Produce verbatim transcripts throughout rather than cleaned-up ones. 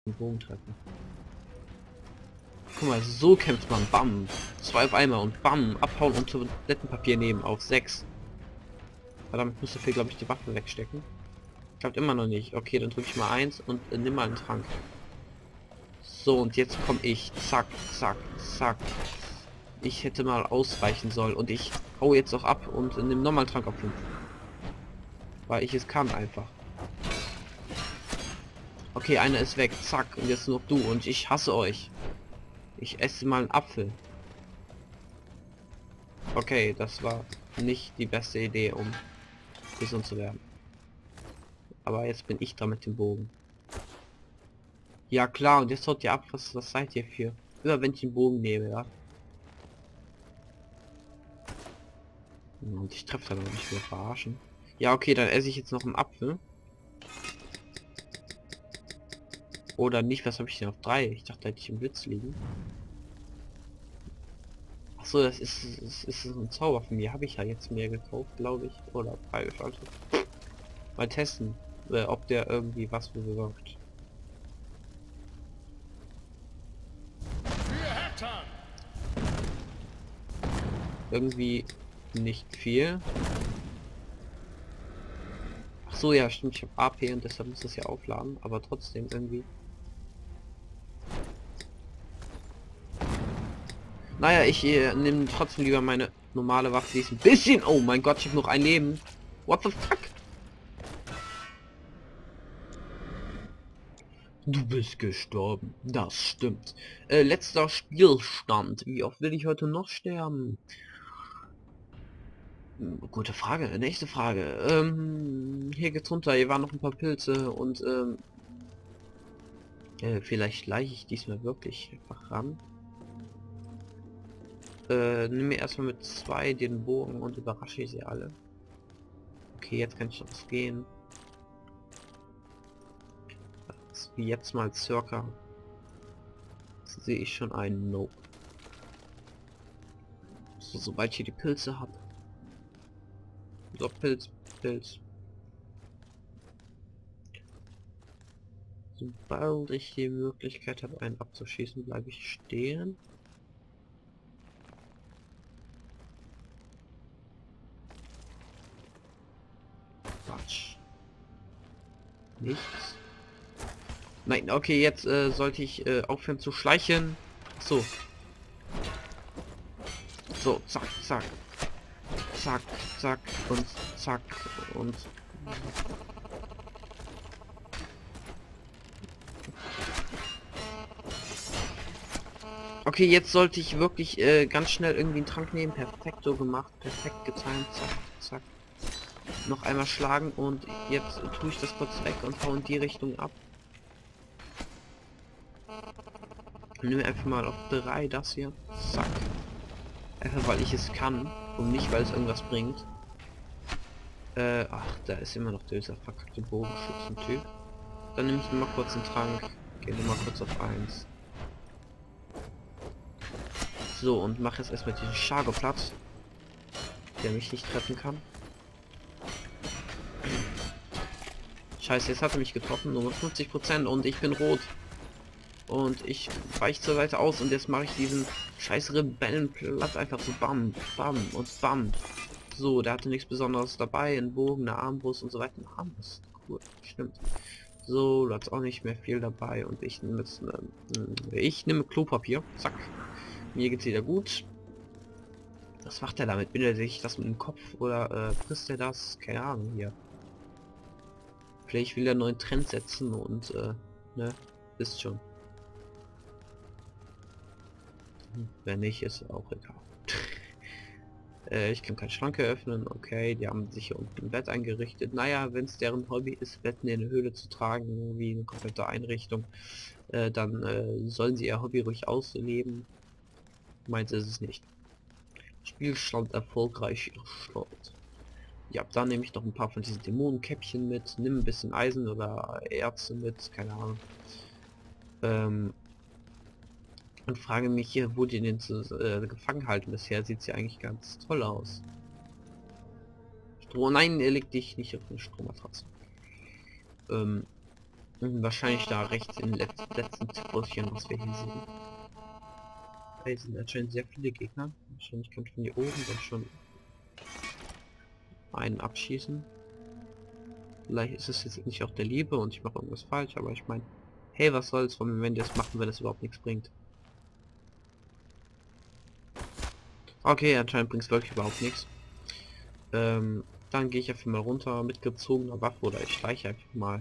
den Bogen treffen. Guck mal, so kämpft man. Bam. Zwei auf einmal und bam. Abhauen und Toilettenpapier nehmen auf sechs. Verdammt, müsste viel, glaube ich, die Waffe wegstecken. Klappt immer noch nicht. Okay, dann drücke ich mal eins und äh, nimm mal einen Trank. So, und jetzt komme ich. Zack, zack, zack. Ich hätte mal ausweichen sollen. Und ich hau jetzt auch ab und äh, nimm nochmal einen Trank auf fünf. Weil ich es kann einfach. Okay, einer ist weg. Zack. Und jetzt noch du. Und ich hasse euch. Ich esse mal einen Apfel. Okay, das war nicht die beste Idee, um gesund zu werden. Aber jetzt bin ich dran mit dem Bogen. Ja klar, und jetzt haut ihr ab, was, was seid ihr für? Immer wenn ich den Bogen nehme, ja. Und ich treffe dann nicht mehr verarschen. Ja okay, dann esse ich jetzt noch einen Apfel. Oder nicht, was habe ich denn auf drei? Ich dachte, da hätte ich im Blitz liegen. Ach so, das ist, das ist ein Zauber von mir. Habe ich ja jetzt mehr gekauft, glaube ich. Oder freigeschaltet. Mal testen, äh, ob der irgendwie was bewirkt. Irgendwie nicht viel. Ach so, ja stimmt, ich habe A P und deshalb muss das ja aufladen, aber trotzdem irgendwie. Naja, ich äh, nehme trotzdem lieber meine normale Waffe, die ist ein bisschen... Oh mein Gott, ich habe noch ein Leben. What the fuck? Du bist gestorben. Das stimmt. Äh, letzter Spielstand. Wie oft will ich heute noch sterben? Hm, gute Frage. Nächste Frage. Ähm, hier geht's runter. Hier waren noch ein paar Pilze und ähm, äh, vielleicht schleiche ich diesmal wirklich einfach ran. Äh, nimm mir erstmal mit zwei den Bogen und überrasche ich sie alle. Okay, jetzt kann ich noch gehen. Das wie jetzt mal circa. Sehe ich schon einen Nope. So, sobald ich hier die Pilze habe. So, Pilz, Pilz. Sobald ich die Möglichkeit habe, einen abzuschießen, bleibe ich stehen. Quatsch. Nichts. Nein, okay, jetzt äh, sollte ich äh, aufhören zu schleichen. So. So, zack, zack. Zack, zack und zack und... Okay, jetzt sollte ich wirklich äh, ganz schnell irgendwie einen Trank nehmen. Perfekto gemacht, perfekt getimt, zack, zack. Noch einmal schlagen und jetzt tue ich das kurz weg und hau in die Richtung ab. Nimm einfach mal auf drei das hier. Zack. Einfach weil ich es kann und nicht weil es irgendwas bringt. Äh, ach, da ist immer noch dieser verkackte Bogenschützen-Typ. Dann nehme ich mal kurz einen Trank. Gehe mal kurz auf eins. So, und mache jetzt erstmal diesen Schago platt, der mich nicht treffen kann. Scheiße, jetzt hat er mich getroffen, nur fünfzig Prozent und ich bin rot. Und ich weiche zur Seite aus und jetzt mache ich diesen scheiß Rebellenplatz einfach so bam, bam und bam. So, der hatte nichts Besonderes dabei, ein Bogen, eine Armbrust und so weiter. Eine Armbrust, cool, stimmt. So, da hat auch nicht mehr viel dabei und ich nehme jetzt, äh, ich nehme Klopapier, zack. Mir geht's wieder gut. Was macht er damit? Bindet er sich das mit dem Kopf oder äh, frisst er das? Keine Ahnung hier. Vielleicht will er einen neuen Trend setzen und äh, ne, ist schon. Wenn nicht, ist auch egal. äh, ich kann keine Schranke öffnen, okay, die haben sich hier unten im Bett eingerichtet. Naja, wenn es deren Hobby ist, Betten in eine Höhle zu tragen, wie eine komplette Einrichtung, äh, dann äh, sollen sie ihr Hobby ruhig ausleben. Meint ist es nicht. Spielstand erfolgreich erstellt. Ja, dann nehme ich noch ein paar von diesen Dämonenkäppchen mit, nimm ein bisschen Eisen oder Erze mit, keine Ahnung. Ähm, und frage mich hier, wo die den zu, äh, gefangen halten. Bisher sieht sie eigentlich ganz toll aus. Strom, nein, er legt dich nicht auf eine Strommatratze. Ähm, Hm, wahrscheinlich da rechts im letzten, letzten Zipfelchen, was wir hier sehen. Hier sind anscheinend sehr viele Gegner. Wahrscheinlich kommt von hier oben dann schon einen abschießen. Vielleicht ist es jetzt nicht auch der Liebe und ich mache irgendwas falsch, aber ich meine, hey, was soll's von, wenn die das machen, wenn das überhaupt nichts bringt. Okay, anscheinend bringt es wirklich überhaupt nichts. Ähm, dann gehe ich einfach mal runter mit gezogener Waffe oder ich schleiche einfach mal.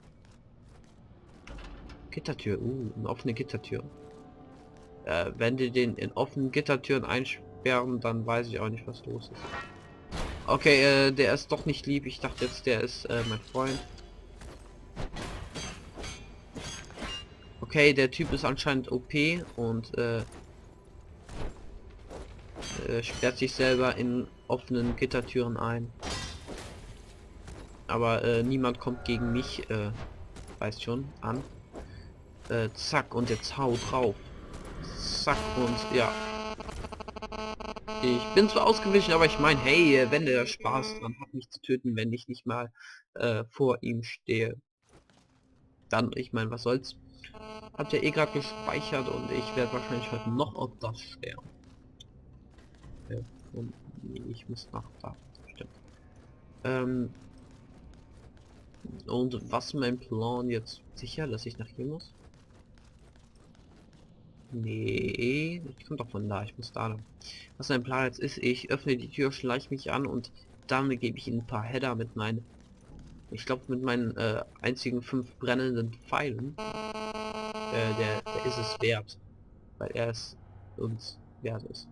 Gittertür, uh, eine offene Gittertür. Äh, wenn die den in offenen Gittertüren einsperren, dann weiß ich auch nicht, was los ist. Okay, äh, der ist doch nicht lieb. Ich dachte jetzt, der ist äh, mein Freund. Okay, der Typ ist anscheinend O P und äh, äh, sperrt sich selber in offenen Gittertüren ein. Aber äh, niemand kommt gegen mich, äh, weiß schon, an. Äh, zack, und jetzt hau drauf. Zack, und ja. Ich bin zwar ausgewichen, aber ich meine, hey, äh, wenn der Spaß dran hat, mich zu töten, wenn ich nicht mal äh, vor ihm stehe. Dann, ich meine, was soll's. Habt ihr eh gerade gespeichert und ich werde wahrscheinlich heute noch auf das sterben. Ja, und ich muss nach da. Stimmt. Ähm, und was mein Plan jetzt? Sicher, dass ich nach hier muss? Nee, ich komme doch von da, ich muss da lang. Was mein Plan jetzt ist, ich öffne die Tür, schleiche mich an und dann gebe ich ihnen ein paar Header mit meinen, ich glaube mit meinen äh, einzigen fünf brennenden Pfeilen. Äh, der, der ist es wert, weil er es uns wert ist.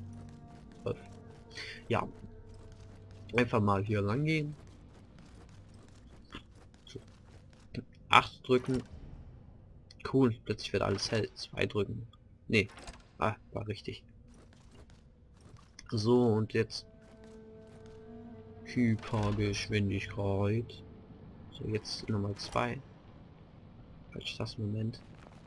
Ja, einfach mal hier lang gehen. acht drücken. Cool, plötzlich wird alles hell. zwei drücken. Nee. Ah, war richtig. So, und jetzt Hypergeschwindigkeit. So, jetzt Nummer zwei. Falsch das Moment.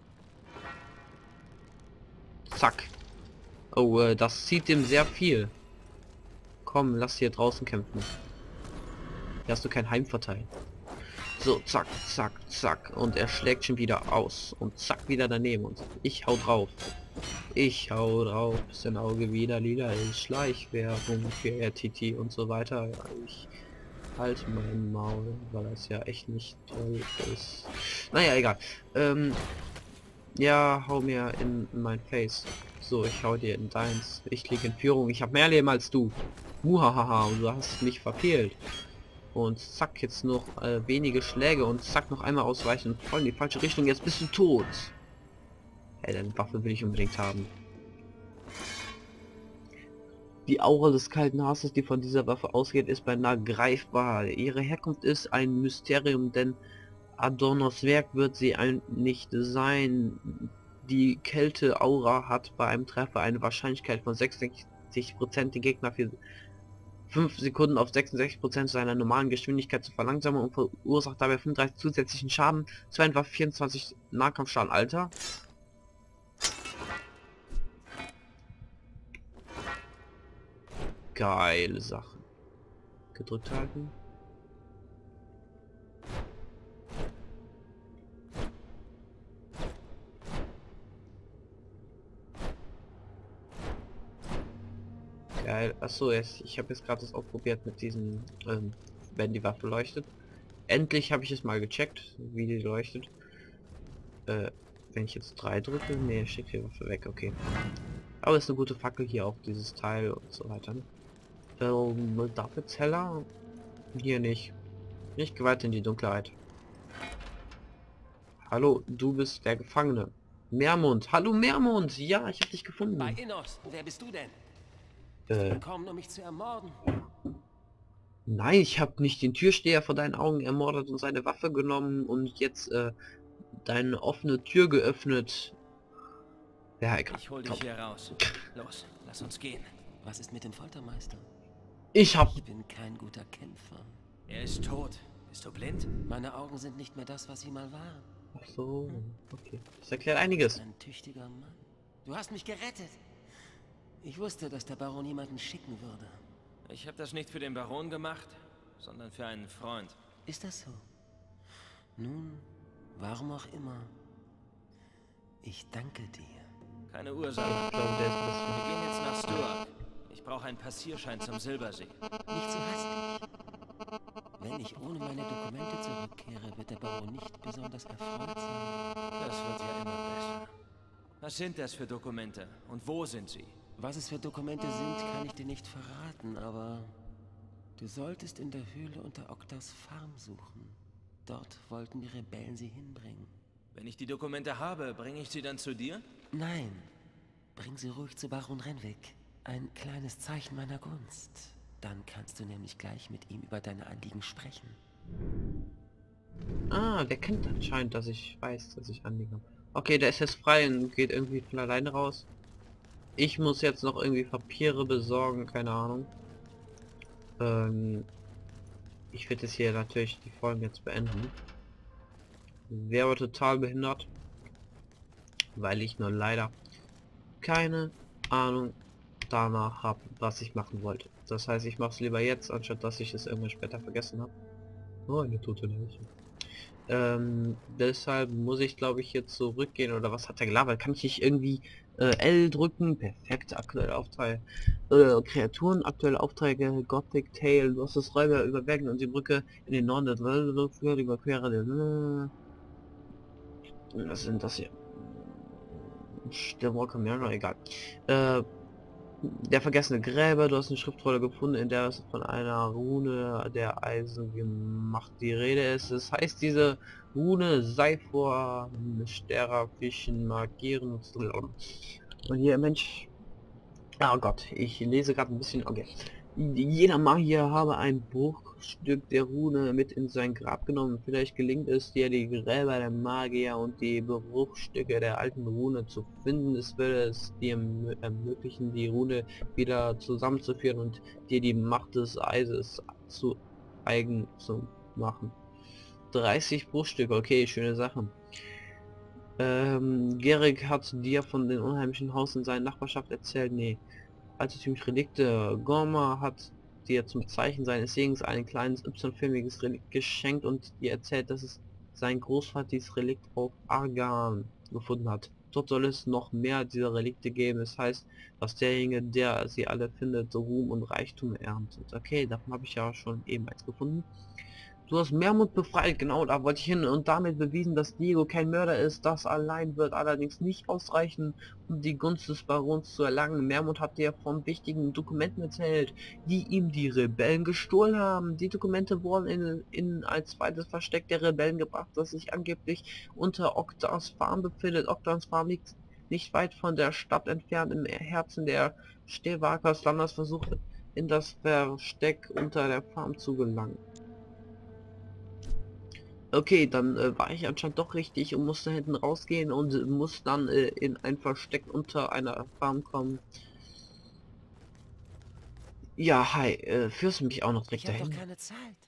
Zack. Oh, äh, das zieht dem sehr viel. Komm, lass hier draußen kämpfen. Hier hast du kein Heimvorteil. So, zack, zack, zack. Und er schlägt schon wieder aus. Und zack, wieder daneben. Und ich hau drauf. Ich hau drauf, bis dein Auge wieder lila ist. Schleichwerbung für R T T und so weiter. Ja, ich halte mein Maul, weil das ja echt nicht toll ist. Naja, egal. Ähm, ja, hau mir in mein Face. So, ich hau dir in deins. Ich liege in Führung. Ich habe mehr Leben als du. Muhahaha, und du hast mich verfehlt. Und zack, jetzt noch äh, wenige Schläge und zack, noch einmal ausweichen und voll in die falsche Richtung. Jetzt bist du tot. Hey, deine Waffe will ich unbedingt haben. Die Aura des kalten Hasses, die von dieser Waffe ausgeht, ist beinahe greifbar. Ihre Herkunft ist ein Mysterium, denn Adornos Werk wird sie ein nicht sein. Die Kälte-Aura hat bei einem Treffer eine Wahrscheinlichkeit von sechsundsechzig Prozent, den Gegner für fünf Sekunden auf sechsundsechzig Prozent seiner normalen Geschwindigkeit zu verlangsamen und verursacht dabei fünfunddreißig zusätzlichen Schaden. Zu einfach vierundzwanzig Nahkampfschaden. Alter. Geile Sache. Gedrückt halten. Geil. Achso, jetzt, ich habe jetzt gerade das ausprobiert mit diesen, ähm, wenn die Waffe leuchtet. Endlich habe ich es mal gecheckt, wie die leuchtet. Äh, wenn ich jetzt drei drücke, nee, schickt die Waffe weg, okay. Aber ist eine gute Fackel hier auch, dieses Teil und so weiter. Ne? Ähm, darf jetzt heller? Hier nicht. Nicht geweiht in die Dunkelheit. Hallo, du bist der Gefangene. Meermund. Hallo Meermund. Ja, ich habe dich gefunden. Bei Innos. Wer bist du denn? Äh, Gekommen, um mich zu ermorden. nein, ich habe nicht den Türsteher vor deinen Augen ermordet und seine Waffe genommen und jetzt äh, deine offene Tür geöffnet. Ja, egal. Ich hol dich hier raus. Los, lass uns gehen. Was ist mit dem Foltermeister? Ich hab... Ich bin kein guter Kämpfer. Er ist tot. Bist du blind? Meine Augen sind nicht mehr das, was sie mal waren. Ach so, okay. Das erklärt einiges. Ein tüchtiger Mann. Du hast mich gerettet. Ich wusste, dass der Baron jemanden schicken würde. Ich habe das nicht für den Baron gemacht, sondern für einen Freund. Ist das so? Nun, Warum auch immer. Ich danke dir. Keine Ursache. Ich glaube, der ist das. Wir gehen jetzt nach Stuart. Ich brauche einen Passierschein zum Silbersee. Nicht so hastig. Wenn ich ohne meine Dokumente zurückkehre, wird der Baron nicht besonders erfreut sein. Das wird ja immer besser. Was sind das für Dokumente? Und wo sind sie? Was es für Dokumente sind, kann ich dir nicht verraten, aber du solltest in der Höhle unter Oktas Farm suchen. Dort wollten die Rebellen sie hinbringen. Wenn ich die Dokumente habe, bringe ich sie dann zu dir? Nein, bring sie ruhig zu Baron Renwick. Ein kleines Zeichen meiner Gunst. Dann kannst du nämlich gleich mit ihm über deine Anliegen sprechen. Ah, der kennt anscheinend, dass ich weiß, dass ich Anliegen habe. Okay, der ist jetzt frei und geht irgendwie von alleine raus. Ich muss jetzt noch irgendwie Papiere besorgen, keine Ahnung. Ähm, ich werde jetzt hier natürlich die Folgen jetzt beenden. Wäre aber total behindert, weil ich nur leider keine Ahnung danach habe, was ich machen wollte. Das heißt, ich mache es lieber jetzt, anstatt dass ich es irgendwann später vergessen habe. Oh, eine tote Leiche. Ähm, deshalb muss ich, glaube ich, jetzt zurückgehen. Oder was hat er gelabert? Kann ich nicht irgendwie äh, L drücken? Perfekt, aktuelle Aufträge. Äh, Kreaturen, aktuelle Aufträge, Gothic Tale, du hast das Räuber überwägen und die Brücke in den Norden der Welt für die Überquere der... Was sind das hier? Der Walker Mirror, egal. Äh, der vergessene Gräber, du hast eine Schriftrolle gefunden, in der es von einer Rune der Eisen gemacht die Rede ist. Das heißt, diese Rune sei vor Mysterer Fischen markieren. Und hier, Mensch, oh Gott, ich lese gerade ein bisschen. Okay, jeder Magier habe ein Bruchstück der Rune mit in sein Grab genommen. Vielleicht gelingt es dir, die Gräber der Magier und die Bruchstücke der alten Rune zu finden. Es würde es dir ermöglichen, die Rune wieder zusammenzuführen und dir die Macht des Eises zu eigen zu machen. dreißig Bruchstücke, okay, schöne Sache. Ähm, Gerig hat dir von den unheimlichen Haus in seiner Nachbarschaft erzählt. Nee. Altertümliche Relikte. Gorma hat dir zum Zeichen seines Segens ein kleines Y-förmiges Relikt geschenkt und dir erzählt, dass es sein Großvater dieses Relikt auf Argan gefunden hat. Dort soll es noch mehr dieser Relikte geben. Das heißt, dass derjenige, der sie alle findet, Ruhm und Reichtum erntet. Okay, davon habe ich ja schon eben eins gefunden. Du hast Mermut befreit, genau, da wollte ich hin und damit bewiesen, dass Diego kein Mörder ist. Das allein wird allerdings nicht ausreichen, um die Gunst des Barons zu erlangen. Mermut hat dir von wichtigen Dokumenten erzählt, die ihm die Rebellen gestohlen haben. Die Dokumente wurden in, in ein zweites Versteck der Rebellen gebracht, das sich angeblich unter Oktas Farm befindet. Oktas Farm liegt nicht weit von der Stadt entfernt, im Herzen der Stehwakers Landers versucht in das Versteck unter der Farm zu gelangen. Okay, dann äh, war ich anscheinend doch richtig und musste hinten rausgehen und äh, muss dann äh, in ein Versteck unter einer Farm kommen. Ja, hi, äh, führst du mich auch noch direkt Ich habe dahin? doch keine Zeit.